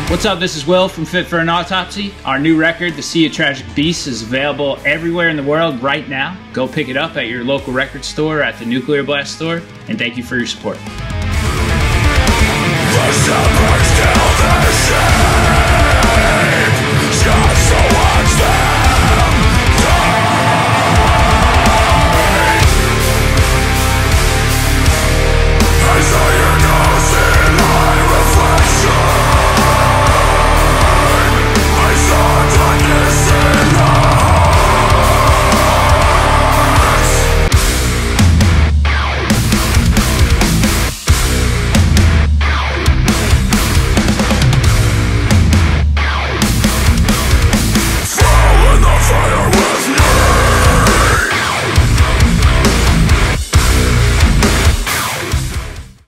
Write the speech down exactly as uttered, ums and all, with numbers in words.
What's up, this is Will from Fit For An Autopsy. Our new record, The Sea of Tragic Beasts, is available everywhere in the world right now. Go pick it up at your local record store, at the Nuclear Blast store, and thank you for your support. The shepherds kill the sheep, scarred so much that